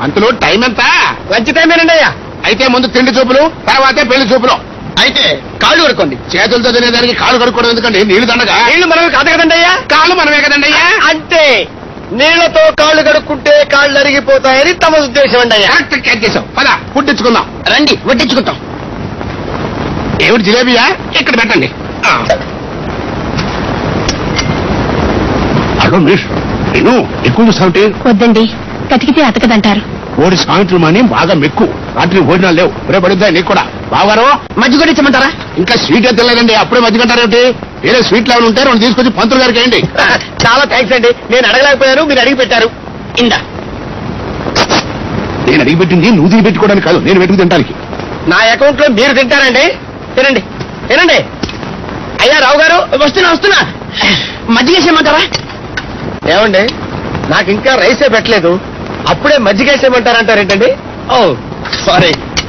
అంతలో టైం ఎంత? లంచ్ టైమేనండి అయ్యా. అయితే ముందు తిండి చూపులు, తర్వాతే పెళ్లి చూపులు. అయితే కాళ్ళు కడుక్కోండి. చేతులతో తినేదానికి కాళ్ళు కడుక్కోవడం ఎందుకండి? నీళ్లు దండగా. నీళ్లు మనమే కాదు కదండి అయ్యా. కాళ్ళు మనమే కదండి అయ్యా. అంటే నీళ్లతో కాళ్ళు కడుక్కుంటే కాళ్ళు అరిగిపోతాయని తమ ఉద్దేశం అండి అయ్యా. కరెక్ట్ క్యాచ్ చేసాం. పద పుట్టించుకుందాం. రండి వడ్డించుకుంటాం. ఏమిటి జిలేబియా? ఇక్కడ పెట్టండి. హలో మిస్, నేను ఎక్కువ చూస్తావుంటే. వద్దండి, కతికితే అతకదంటారు. ఓడి సాయంత్రం అని బాగా మెక్కు. రాత్రి భోజనాలు లేవు. రేపు పడుద్దా నీకు కూడా? బాగారు మజ్జిగ కూడా ఇచ్చమంటారా? ఇంకా స్వీట్ తినలేదండి. అప్పుడే మజ్జిగ అంటారేమిటి? వేరే స్వీట్ లెవెల్ ఉంటే రెండు తీసుకొచ్చి పంతులు గారికి వేయండి. చాలా థ్యాంక్స్ అండి. నేను అడగలేకపోయాను, మీరు అడిగి పెట్టారు. ఇందా. నేను అడిగి పెట్టింది నువ్వు తిని పెట్టుకోవడానికి కాదు, నేను పెట్టుకు తింటానికి. నా అకౌంట్ లో మీరు తింటారండి. తినండి తినండి. అయ్యా రావు గారు, వస్తున్నా. మజ్జిగ వేసేయమంటారా? ఏమండి, నాకు ఇంకా రైసే పెట్టలేదు, అప్పుడే మజ్జిగ వేసేయమంటారంటారేంటండి? ఓ సారీ.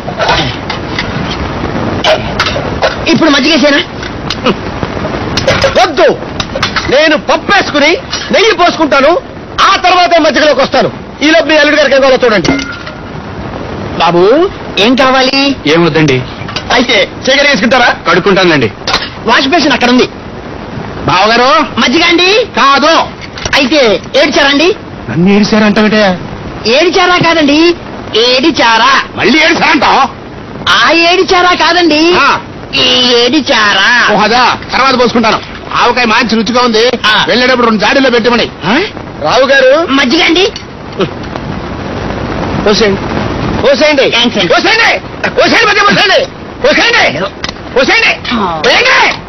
ఇప్పుడు మజ్జిగ వేసేనా? వద్దు, నేను పప్పు వేసుకుని నెయ్యి పోసుకుంటాను, ఆ తర్వాతే మజ్జిగలోకి వస్తాను. ఈలోపు మీ అల్లుడి గారికి ఏదో చూడండి. బాబు ఏం కావాలి? ఏమొద్దండి. అయితే చీకటి వేసుకుంటారా? కడుక్కుంటానండి. వాష్ బేసిన్ అక్కడ ఉంది. బావగారు మజ్జిగ అండి? కాదు. అయితే ఏడిచారండి? నన్ను ఏడిచారంటే? ఏడిచారా కాదండి, ఏడిచారా. మళ్ళీ ఏడిచారంటావు? ఆ ఏడిచారా కాదండి, ఈ ఏడిచారా. ఓహదా, తర్వాత పోసుకుంటాను. ఆవకాయ మంచి రుచిగా ఉంది. వెళ్ళేటప్పుడు 2 జాడీలో పెట్టమని. రావు గారు మజ్జిగ అండి? పోసేయండి పోసేయండి పోసేయండి పోసేయండి పోసేయండి పోసేయండి పోసేయండి.